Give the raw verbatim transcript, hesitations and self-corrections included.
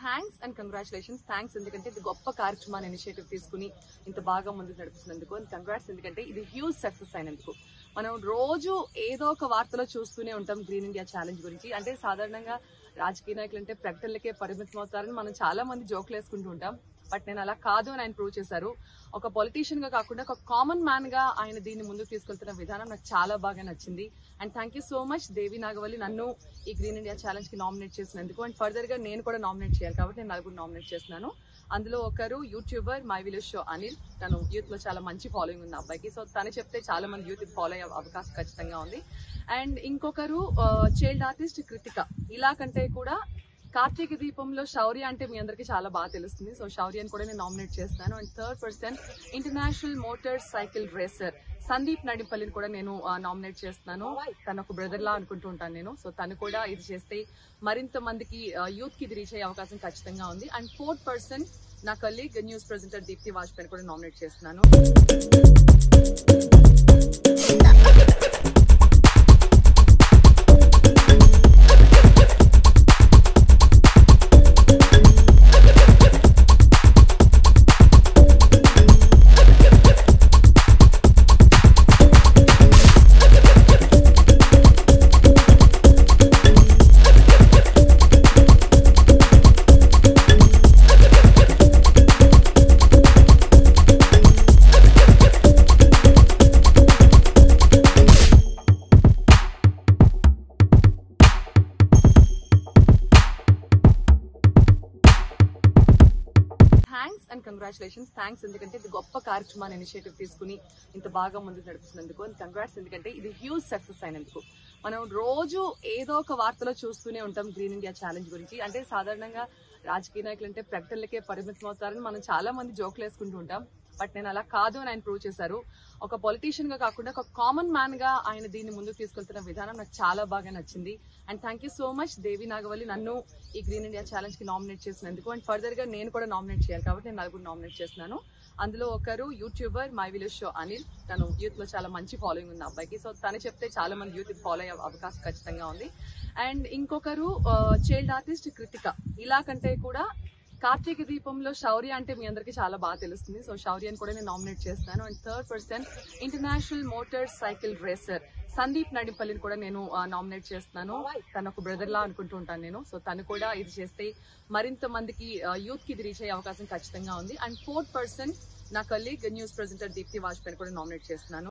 Thanks and congratulations. Thanks ఎందుకంటే ఇది గొప్ప కార్యక్రమాన్ని ఇనిషియేటివ్ తీసుకుని ఇంత బాగా ముందుకు నడిపిస్తున్నందుకు, అండ్ కంగ్రాట్స్ ఎందుకంటే ఇది హ్యూజ్ సక్సెస్ అయినందుకు. మనం రోజు ఏదో ఒక వార్తలో చూస్తూనే ఉంటాం గ్రీన్ ఇండియా ఛాలెంజ్ గురించి. అంటే సాధారణంగా రాజకీయ నాయకులు అంటే ప్రకటనలకే పరిమితం అవుతారని మనం చాలా మంది జోకులు వేసుకుంటూ ఉంటాం. బట్ నేను అలా కాదు అని ఆయన ప్రూవ్ చేశారు. ఒక పొలిటీషియన్ గా కాకుండా ఒక కామన్ మ్యాన్ గా ఆయన దీన్ని ముందుకు తీసుకెళ్తున్న విధానం నాకు చాలా బాగా నచ్చింది. And thank you so much Devi Nagavalli నన్ను ఈ గ్రీన్ ఇండియా ఛాలెంజ్ కి నామినేట్ చేసినందుకు. అండ్ ఫర్దర్ గా నేను కూడా నామినేట్ చేయాలి కాబట్టి నేను నలుగురు నామినేట్ చేస్తున్నాను. అందులో ఒకరు YouTuber my village show Anil. తను యూత్ లో చాలా మంచి ఫాలోయింగ్ ఉంది అబ్బాయికి. సో తను చెప్తే చాలా మంది యూత్ ఫాలో అయ్యే అవకాశం ఖచ్చితంగా ఉంది. అండ్ ఇంకొకరు చైల్డ్ ఆర్టిస్ట్ కృతిక. ఇలా కంటే కూడా కార్తీక దీపంలో శౌర్య అంటే మీ అందరికీ చాలా బాగా తెలుస్తుంది. సో శౌర్యని కూడా నేను నామినేట్ చేస్తాను. And third person international motor cycle racer Sandeep నడిపల్లిని కూడా నేను నామినేట్ చేస్తున్నాను. తను ఒక బ్రదర్ లా అనుకుంటూ ఉంటాను నేను. సో తను కూడా ఇది చేస్తే మరింత మందికి యూత్ కి ఇది రీచ్ అయ్యే అవకాశం ఖచ్చితంగా ఉంది. అండ్ ఫోర్త్ పర్సన్ నా colleague news presenter Deepti Vajpayee కూడా నామినేట్ చేస్తున్నాను. Thanks and congratulations. థ్యాంక్స్ ఎందుకంటే ఇది గొప్ప కార్యక్రమాన్ని ఇనిషియేటివ్ తీసుకుని ఇంత బాగా ముందుకు నడిపిస్తున్నందుకు, అండ్ కంగ్రాట్స్ ఎందుకంటే ఇది హ్యూజ్ సక్సెస్ అయినందుకు. మనం రోజు ఏదో ఒక వార్తలో చూస్తూనే ఉంటాం గ్రీన్ ఇండియా ఛాలెంజ్ గురించి. అంటే సాధారణంగా రాజకీయ నాయకులు అంటే ప్రకటనలకే పరిమితం అవుతారని మనం చాలా మంది జోకులు వేసుకుంటూ ఉంటాం. బట్ నేను అలా కాదు అని ఆయన ప్రూవ్ చేశారు. ఒక పొలిటీషియన్ గా కాకుండా ఒక కామన్ మ్యాన్ గా ఆయన దీన్ని ముందుకు తీసుకెళ్తున్న విధానం నాకు చాలా బాగా నచ్చింది. And thank you so much Devi Nagavalli నన్ను ఈ గ్రీన్ ఇండియా ఛాలెంజ్ కి నామినేట్ చేసినందుకు. అండ్ ఫర్దర్ గా నేను కూడా నామినేట్ చేయాలి కాబట్టి నేను నలుగురు నామినేట్ చేస్తున్నాను. అందులో ఒకరు YouTuber my village show Anil. తను యూత్ లో చాలా మంచి ఫాలోయింగ్ ఉంది అబ్బాయికి. సో తను చెప్తే చాలా మంది యూత్ ఫాలో అయ్యే అవకాశం ఖచ్చితంగా ఉంది. అండ్ ఇంకొకరు చైల్డ్ ఆర్టిస్ట్ కృతిక. ఇలా కంటే కూడా కార్తీక దీపంలో శౌర్య అంటే మీ అందరికీ చాలా బాగా తెలుస్తుంది. సో శౌర్యని కూడా నేను నామినేట్ చేస్తాను. And third person international motor cycle racer Sandeep నడిపల్లిని కూడా నేను నామినేట్ చేస్తున్నాను. తను ఒక బ్రదర్ లా అనుకుంటూ ఉంటాను నేను. సో తను కూడా ఇది చేస్తే మరింత మందికి యూత్ కి ఇది రీచ్ అయ్యే అవకాశం ఖచ్చితంగా ఉంది. అండ్ ఫోర్త్ పర్సన్ నా colleague news presenter Deepti Vajpayee కూడా నామినేట్ చేస్తున్నాను.